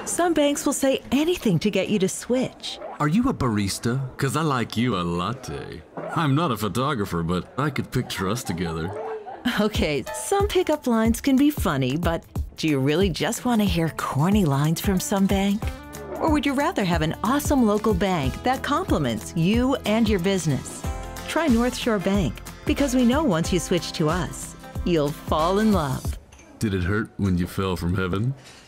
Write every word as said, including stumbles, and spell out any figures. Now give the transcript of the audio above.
Some banks will say anything to get you to switch. Are you a barista? Cause I like you a latte. I'm not a photographer, but I could picture us together. Okay, some pickup lines can be funny, but do you really just want to hear corny lines from some bank? Or would you rather have an awesome local bank that complements you and your business? Try North Shore Bank, because we know once you switch to us, you'll fall in love. Did it hurt when you fell from heaven?